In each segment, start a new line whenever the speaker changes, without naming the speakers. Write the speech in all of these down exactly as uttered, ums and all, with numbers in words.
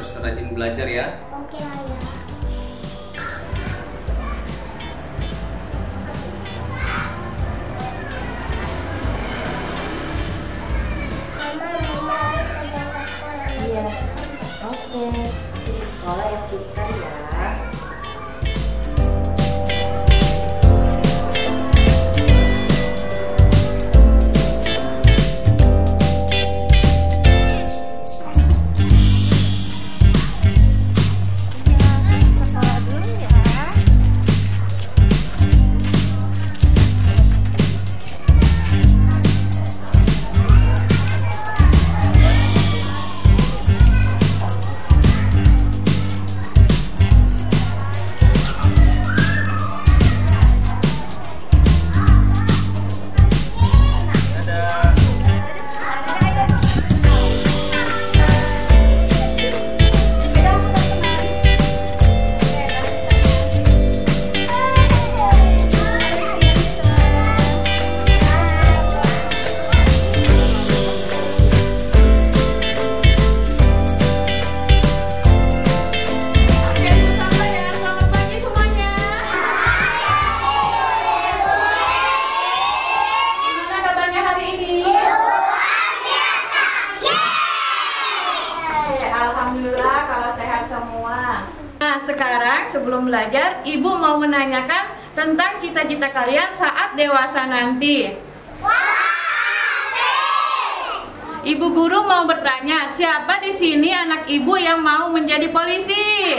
harus rajin belajar ya.
Oke, ayah. Mama, mama, kita berangkat sekolah.
Iya. Oke. Di sekolah yang pintar ya.
Alhamdulillah kalau sehat semua. Nah, sekarang sebelum belajar, Ibu mau menanyakan tentang cita-cita kalian saat dewasa nanti. Ibu guru mau bertanya, siapa di sini anak ibu yang mau menjadi polisi?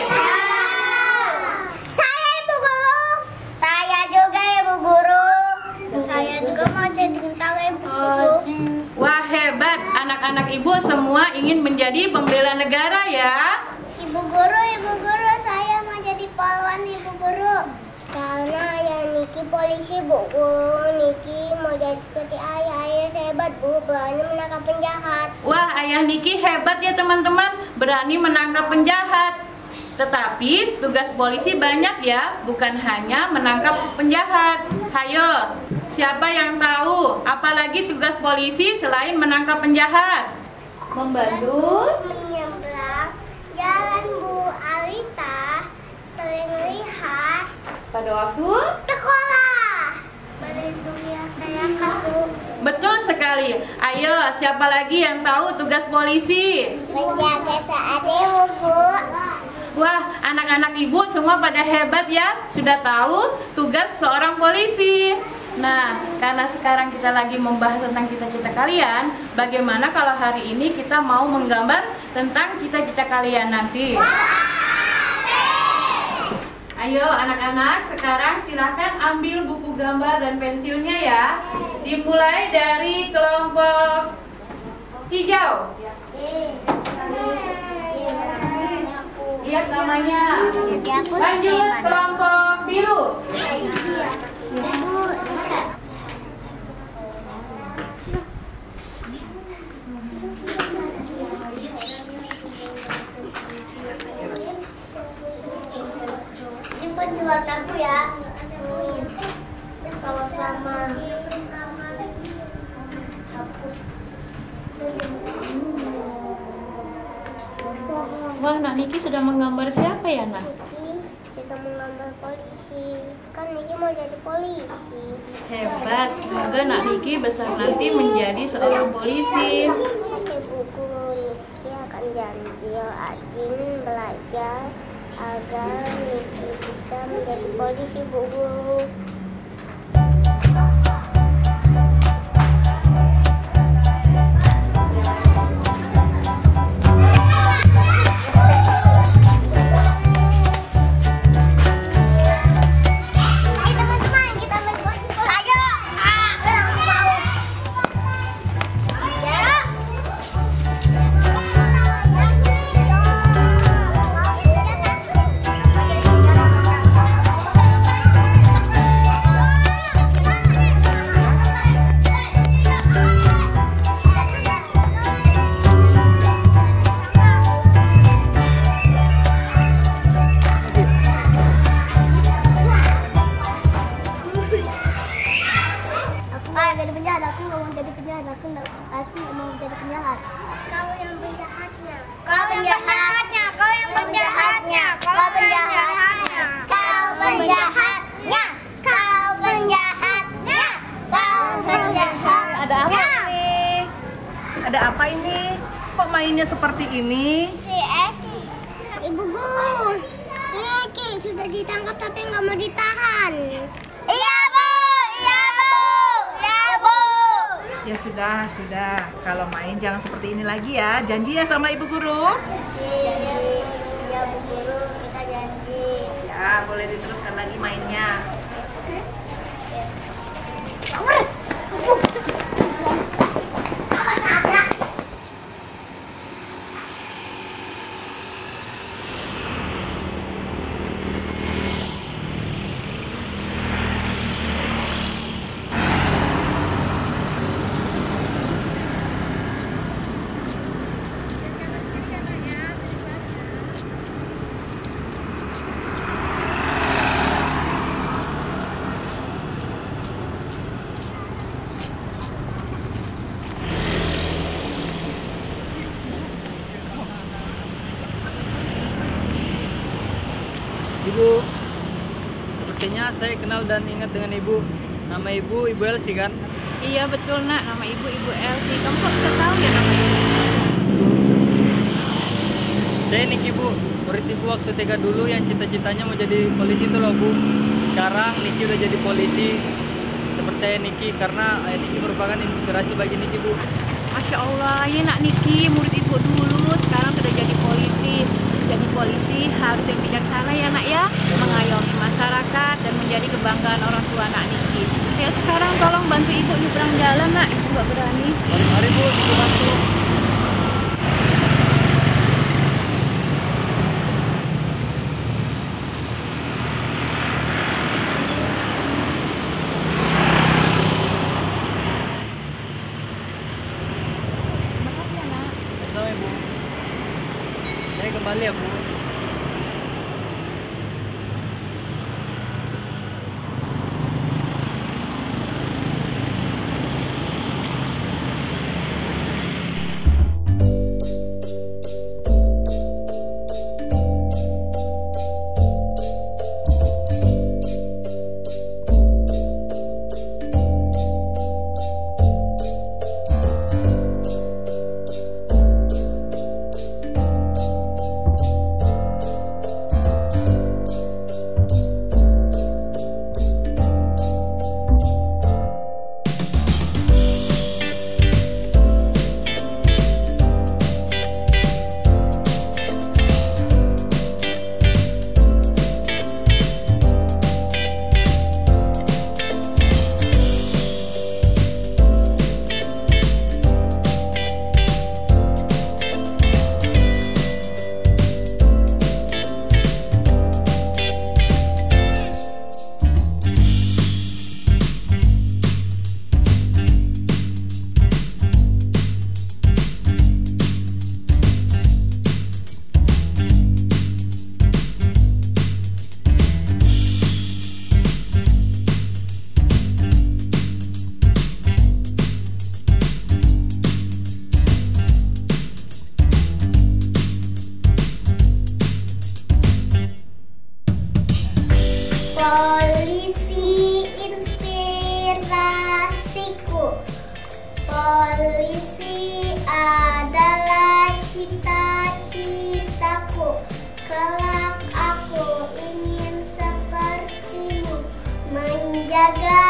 Saya, Ibu Guru. Saya juga, Ibu Guru. Saya juga mau jadi tentara, Ibu Guru.
Wah, hebat, anak-anak ibu semua ingin menjadi pembela negara ya.
Ibu Guru, Ibu Guru, saya mau jadi pahlawan, Ibu Guru. Karena ayah Niki polisi, Bu Guru. Niki mau jadi seperti ayah. Ayah saya hebat, Bu, berani menangkap penjahat.
Wah, ayah Niki hebat ya teman-teman, berani menangkap penjahat. Tetapi tugas polisi banyak ya, bukan hanya menangkap penjahat. Hayo, siapa yang tahu apalagi tugas polisi selain menangkap penjahat? Membantu
Menyeberang jalan Bu Alita, sering lihat
pada waktu
sekolah, melindungi masyarakat, Bu.
betul sekali. Ayo, siapa lagi yang tahu tugas polisi?
Menjaga seadil, Bu.
Wah, anak-anak ibu semua pada hebat ya, sudah tahu tugas seorang polisi. Nah, karena sekarang kita lagi membahas tentang cita-cita kalian, bagaimana kalau hari ini kita mau menggambar tentang cita-cita kalian nanti? Ayo anak-anak, sekarang silahkan ambil buku gambar dan pensilnya ya. Dimulai dari kelompok hijau. Lihat namanya. Lanjut kelompok biru.
Simpan jualan aku ya. Kalau sama.
Wah, Nak Niki sudah menggambar siapa ya, Nak?
Niki sudah menggambar polisi. Kan Niki mau jadi polisi.
Hebat, semoga Nak Niki besar nanti menjadi seorang polisi.
Ibu Guru, Niki akan jadi rajin belajar agar Niki bisa menjadi polisi, Bu Guru.
bajunya seperti ini?
Si Eki. Ibu guru, si Eki sudah ditangkap tapi nggak mau ditahan. Iya bu, iya bu, iya bu.
Ya sudah, sudah. Kalau main jangan seperti ini lagi ya. Janji ya sama ibu guru?
Janji, iya bu guru, kita janji.
Ya, boleh diteruskan lagi mainnya.
Ibu, sepertinya saya kenal dan ingat dengan ibu. Nama ibu, Ibu Elsie kan?
Iya betul nak, nama ibu Ibu Elsie. Kamu kok bisa tahu ya nama ibu?
Saya Niki bu, murid ibu waktu T K dulu yang cita-citanya mau jadi polisi itu loh bu. Sekarang Niki udah jadi polisi seperti ayah Niki, karena ayah Niki merupakan inspirasi bagi Niki bu.
Masya Allah, ya nak Niki, murid ibu dulu, sekarang sudah jadi polisi. Jadi polisi harus yang bijaksana ya nak ya, mengayomi masyarakat dan menjadi kebanggaan orang tua nak Niki. Ya sekarang tolong bantu ibu nyebrang jalan nak, ibu nggak berani.
Mari bu, Niki bantu.
Makasih ya nak.
Sama ibu. Saya kembali ya bu.
Polisi inspirasiku. Polisi adalah cita-citaku. Kelak aku ingin sepertimu, menjaga